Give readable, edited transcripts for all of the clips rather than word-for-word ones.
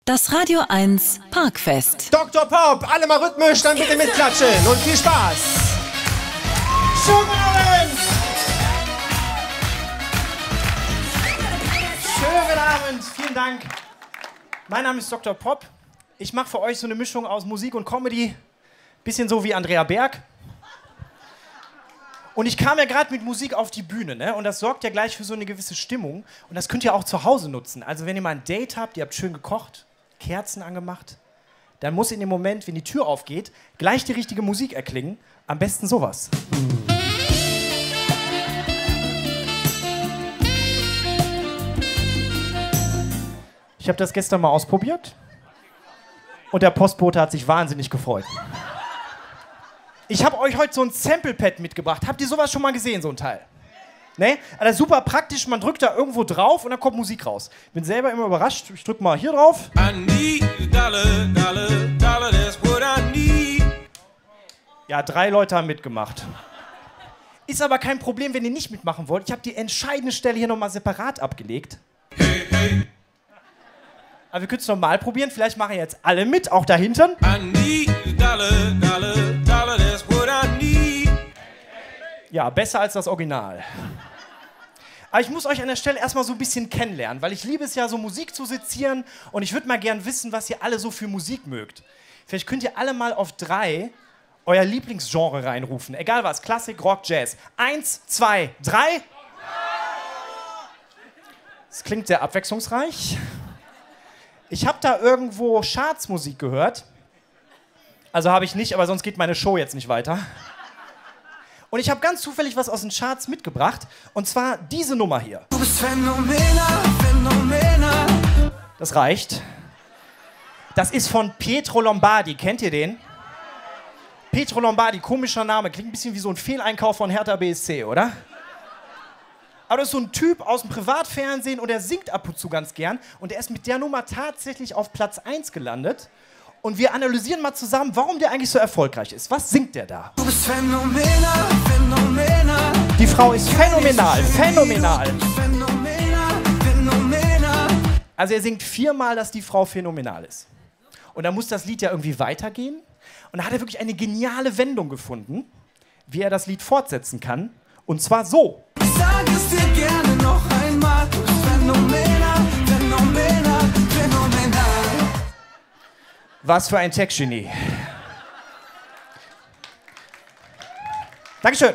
Das Radio 1 Parkfest. Dr. Pop, alle mal rhythmisch, dann bitte mitklatschen und viel Spaß. Schönen Abend! Schönen Abend, vielen Dank. Mein Name ist Dr. Pop. Ich mache für euch so eine Mischung aus Musik und Comedy. Bisschen so wie Andrea Berg. Und ich kam ja gerade mit Musik auf die Bühne, ne? Und das sorgt ja gleich für so eine gewisse Stimmung. Und das könnt ihr auch zu Hause nutzen. Also wenn ihr mal ein Date habt, ihr habt schön gekocht, Kerzen angemacht, dann muss in dem Moment, wenn die Tür aufgeht, gleich die richtige Musik erklingen. Am besten sowas. Ich habe das gestern mal ausprobiert und der Postbote hat sich wahnsinnig gefreut. Ich habe euch heute so ein Sample-Pad mitgebracht. Habt ihr sowas schon mal gesehen, so ein Teil? Ne? Also super praktisch, man drückt da irgendwo drauf und dann kommt Musik raus. Bin selber immer überrascht. Ich drück mal hier drauf. Ja, 3 Leute haben mitgemacht. Ist aber kein Problem, wenn ihr nicht mitmachen wollt. Ich habe die entscheidende Stelle hier nochmal separat abgelegt. Aber wir können es nochmal probieren. Vielleicht machen jetzt alle mit, auch da hinten. Ja, besser als das Original. Aber ich muss euch an der Stelle erstmal so ein bisschen kennenlernen, weil ich liebe es ja, so Musik zu sezieren und ich würde mal gern wissen, was ihr alle so für Musik mögt. Vielleicht könnt ihr alle mal auf 3 euer Lieblingsgenre reinrufen. Egal was, Klassik, Rock, Jazz. 1, 2, 3. Das klingt sehr abwechslungsreich. Ich habe da irgendwo Chartsmusik gehört. Also habe ich nicht, aber sonst geht meine Show jetzt nicht weiter. Und ich habe ganz zufällig was aus den Charts mitgebracht. Und zwar diese Nummer hier. Du bist phänomenal, phänomenal. Das reicht. Das ist von Pietro Lombardi. Kennt ihr den? Pietro Lombardi, komischer Name. Klingt ein bisschen wie so ein Fehleinkauf von Hertha BSC, oder? Aber das ist so ein Typ aus dem Privatfernsehen und er singt ab und zu ganz gern. Und er ist mit der Nummer tatsächlich auf Platz 1 gelandet. Und wir analysieren mal zusammen, warum der eigentlich so erfolgreich ist. Was singt der da? Du bist phänomenal, phänomenal. Die Frau ist phänomenal, phänomenal. Phänomenal, phänomenal. Also er singt 4-mal, dass die Frau phänomenal ist. Und dann muss das Lied ja irgendwie weitergehen. Und da hat er wirklich eine geniale Wendung gefunden, wie er das Lied fortsetzen kann. Und zwar so. Ich sag es dir gerne noch einmal. Du bist phänomenal, phänomenal, phänomenal. Was für ein Tech-Genie. Dankeschön.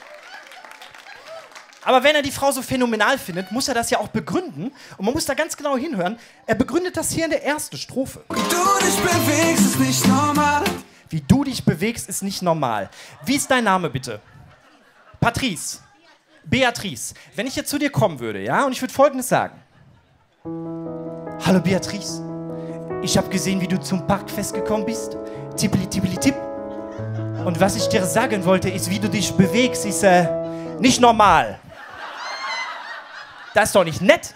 Aber wenn er die Frau so phänomenal findet, muss er das ja auch begründen. Und man muss da ganz genau hinhören. Er begründet das hier in der ersten Strophe. Wie du dich bewegst, ist nicht normal. Wie du dich bewegst, ist nicht normal. Wie ist dein Name, bitte? Patrice. Beatrice. Wenn ich jetzt zu dir kommen würde, ja, und ich würde Folgendes sagen. Hallo, Beatrice. Ich habe gesehen, wie du zum Parkfest gekommen bist. Tippeli, tippeli, tipp. Und was ich dir sagen wollte, ist, wie du dich bewegst, ist nicht normal. Das ist doch nicht nett.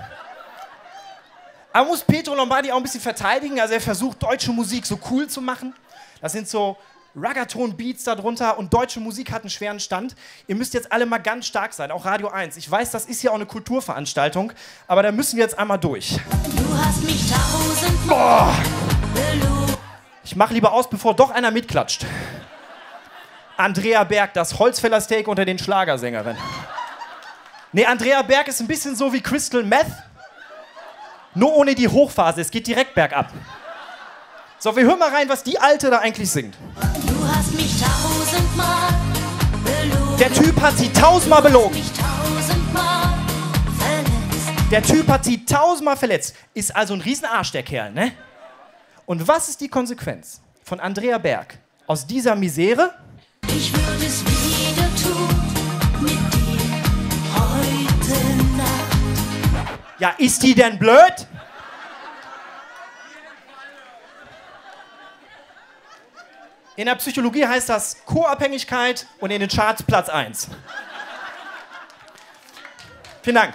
Aber muss Pietro Lombardi auch ein bisschen verteidigen. Also er versucht, deutsche Musik so cool zu machen. Das sind so Raggaton-Beats darunter und deutsche Musik hat einen schweren Stand. Ihr müsst jetzt alle mal ganz stark sein, auch Radio 1. Ich weiß, das ist ja auch eine Kulturveranstaltung, aber da müssen wir jetzt einmal durch. Du hast mich 1000-mal belogen. Ich mach lieber aus, bevor doch einer mitklatscht. Andrea Berg, das Holzfällersteak unter den Schlagersängerinnen. Nee, Andrea Berg ist ein bisschen so wie Crystal Meth, nur ohne die Hochphase. Es geht direkt bergab. So, wir hören mal rein, was die Alte da eigentlich singt. Du hast mich 1000-mal belogen. Der Typ hat sie 1000-mal belogen. Der Typ hat sie 1000-mal verletzt. Ist also ein Riesenarsch, der Kerl, ne? Und was ist die Konsequenz von Andrea Berg aus dieser Misere? Ich würde es wieder tun mit dir heute Nacht. Ja, ist die denn blöd? In der Psychologie heißt das Co-Abhängigkeit und in den Charts Platz 1. Vielen Dank.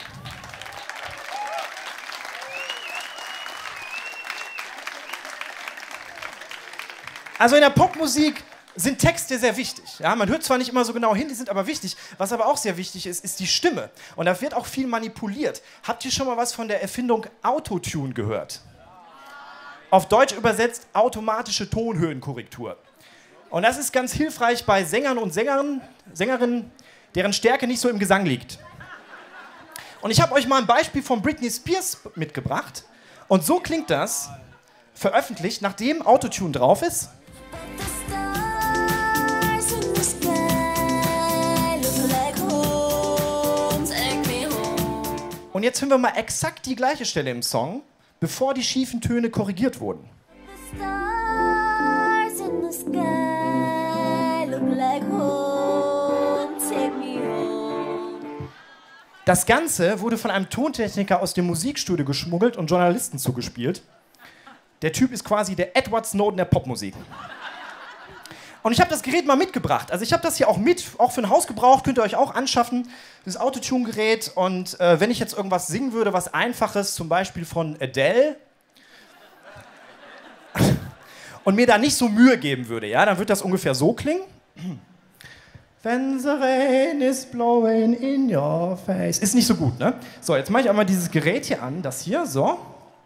Also in der Popmusik sind Texte sehr wichtig. Ja, man hört zwar nicht immer so genau hin, die sind aber wichtig. Was aber auch sehr wichtig ist, ist die Stimme. Und da wird auch viel manipuliert. Habt ihr schon mal was von der Erfindung Autotune gehört? Auf Deutsch übersetzt automatische Tonhöhenkorrektur. Und das ist ganz hilfreich bei Sängern und Sängerinnen, deren Stärke nicht so im Gesang liegt. Und ich habe euch mal ein Beispiel von Britney Spears mitgebracht. Und so klingt das, veröffentlicht, nachdem Autotune drauf ist. Und jetzt hören wir mal exakt die gleiche Stelle im Song, bevor die schiefen Töne korrigiert wurden. Das Ganze wurde von einem Tontechniker aus dem Musikstudio geschmuggelt und Journalisten zugespielt. Der Typ ist quasi der Edward Snowden der Popmusik. Und ich habe das Gerät mal mitgebracht. Also ich habe das hier auch mit, auch für ein Hausgebrauch, könnt ihr euch auch anschaffen. Das Autotune-Gerät. Und wenn ich jetzt irgendwas singen würde, was Einfaches, zum Beispiel von Adele, und mir da nicht so Mühe geben würde, ja, dann würde das ungefähr so klingen. When the rain is blowing in your face. Ist nicht so gut, ne? So, jetzt mache ich einmal dieses Gerät hier an, das hier, so.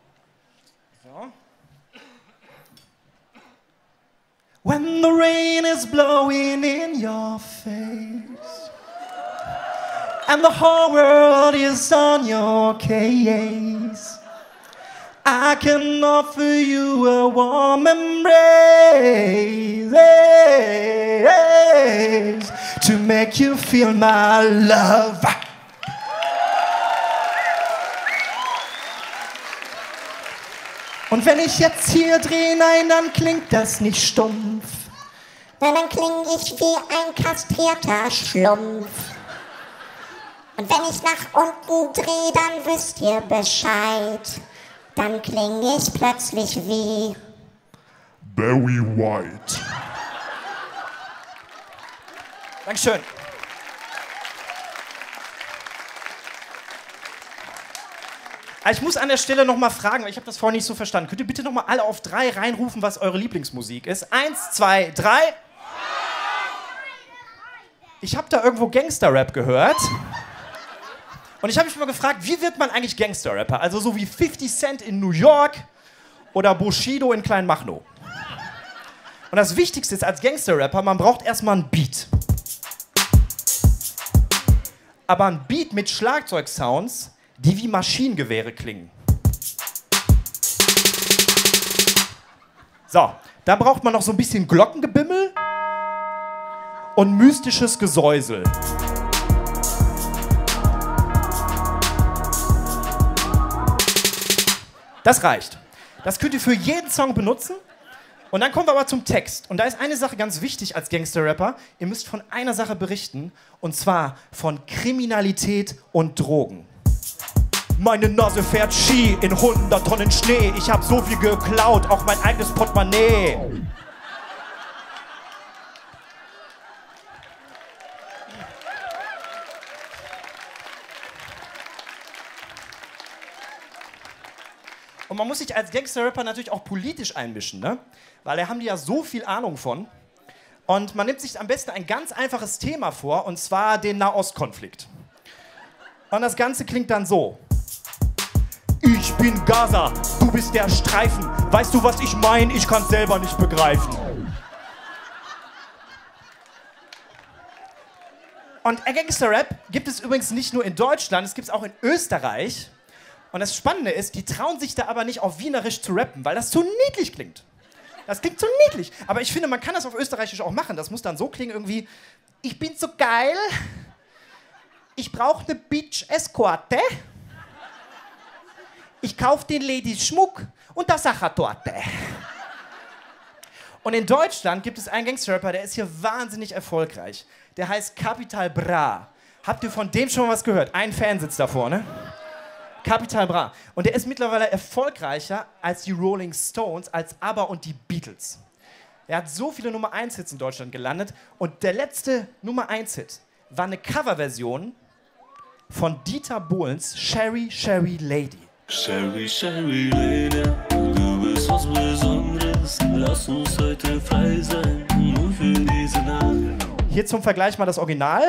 When the rain is blowing in your face and the whole world is on your case, I can offer you a warm embrace to make you feel my love. Und wenn ich jetzt hier drehe, nein, dann klingt das nicht stumpf. Nein, dann kling ich wie ein kastrierter Schlumpf. Und wenn ich nach unten drehe, dann wisst ihr Bescheid. Dann kling ich plötzlich wie Barry White. Dankeschön. Ich muss an der Stelle noch mal fragen, weil ich habe das vorhin nicht so verstanden. Könnt ihr bitte noch mal alle auf 3 reinrufen, was eure Lieblingsmusik ist? 1, 2, 3. Ich habe da irgendwo Gangster-Rap gehört. Und ich habe mich mal gefragt, wie wird man eigentlich Gangster-Rapper? Also so wie 50 Cent in New York oder Bushido in Kleinmachnow. Und das Wichtigste ist als Gangster-Rapper, man braucht erstmal einen Beat. Aber ein Beat mit Schlagzeugsounds, die wie Maschinengewehre klingen. So, da braucht man noch so ein bisschen Glockengebimmel und mystisches Gesäusel. Das reicht. Das könnt ihr für jeden Song benutzen. Und dann kommen wir aber zum Text. Und da ist eine Sache ganz wichtig als Gangster-Rapper. Ihr müsst von einer Sache berichten. Und zwar von Kriminalität und Drogen. Meine Nase fährt Ski in 100 Tonnen Schnee. Ich hab so viel geklaut, auch mein eigenes Portemonnaie. Und man muss sich als Gangster-Rapper natürlich auch politisch einmischen, ne? Weil da haben die ja so viel Ahnung von. Und man nimmt sich am besten ein ganz einfaches Thema vor, und zwar den Nahostkonflikt. Und das Ganze klingt dann so. Ich bin Gaza, du bist der Streifen. Weißt du, was ich meine? Ich kann's selber nicht begreifen. Und Gangster-Rap gibt es übrigens nicht nur in Deutschland, es gibt es auch in Österreich. Und das Spannende ist, die trauen sich da aber nicht auf Wienerisch zu rappen, weil das zu niedlich klingt. Das klingt zu niedlich. Aber ich finde, man kann das auf Österreichisch auch machen. Das muss dann so klingen irgendwie, ich bin so geil, ich brauche eine Bitch-Eskorte, ich kaufe den Ladies Schmuck und das Sachertorte. Und in Deutschland gibt es einen Gangster-Rapper, der ist hier wahnsinnig erfolgreich. Der heißt Capital Bra. Habt ihr von dem schon was gehört? Ein Fan sitzt da vorne. Capital Bra. Und der ist mittlerweile erfolgreicher als die Rolling Stones, als ABBA und die Beatles. Er hat so viele Nummer-1-Hits in Deutschland gelandet. Und der letzte Nummer-1-Hit war eine Coverversion von Dieter Bohlens Sherry, Sherry Lady. Sherry, Sherry Lady, du bist was Besonderes. Lass uns heute frei sein, nur für diese Nacht. Hier zum Vergleich mal das Original.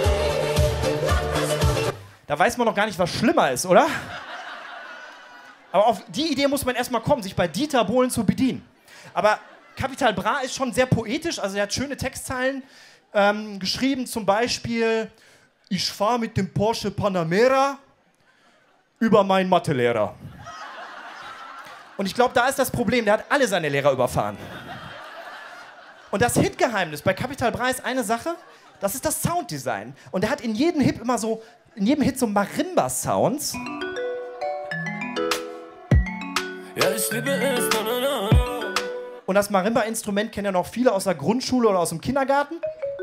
Da weiß man noch gar nicht, was schlimmer ist, oder? Aber auf die Idee muss man erstmal kommen, sich bei Dieter Bohlen zu bedienen. Aber Capital Bra ist schon sehr poetisch, also er hat schöne Textzeilen geschrieben, zum Beispiel: Ich fahre mit dem Porsche Panamera über meinen Mathelehrer. Und ich glaube, da ist das Problem, der hat alle seine Lehrer überfahren. Und das Hitgeheimnis bei Capital Bra ist eine Sache, das ist das Sounddesign. Und er hat in jedem Hit immer so, Marimba-Sounds. Ja, ich liebe es, na, na, na, na. Und das Marimba-Instrument kennen ja noch viele aus der Grundschule oder aus dem Kindergarten.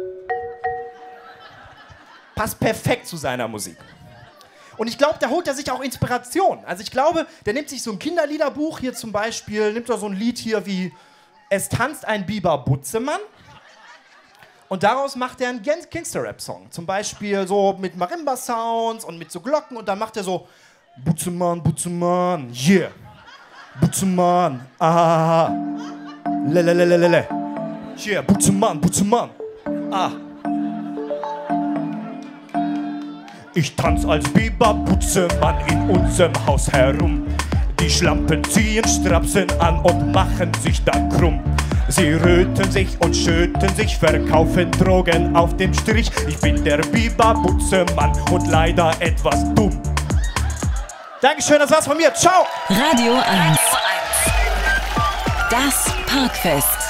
Passt perfekt zu seiner Musik. Und ich glaube, da holt er sich auch Inspiration. Also ich glaube, der nimmt sich so ein Kinderliederbuch, hier zum Beispiel, nimmt er so ein Lied hier wie Es tanzt ein Biber Butzemann. Und daraus macht er einen Gangster-Rap-Song. Zum Beispiel so mit Marimba-Sounds und mit so Glocken. Und dann macht er so Butzemann, Butzemann, yeah. Butzemann, ah. Lelelelelele. Yeah, Butzemann, Butzemann, ah. Ich tanz als Biber Butzemann in unserem Haus herum. Die Schlampen ziehen Strapsen an und machen sich dann krumm. Sie röten sich und schöten sich, verkaufen Drogen auf dem Strich. Ich bin der Biber Butzemann und leider etwas dumm. Dankeschön, das war's von mir. Ciao! Radio 1. Das Parkfest.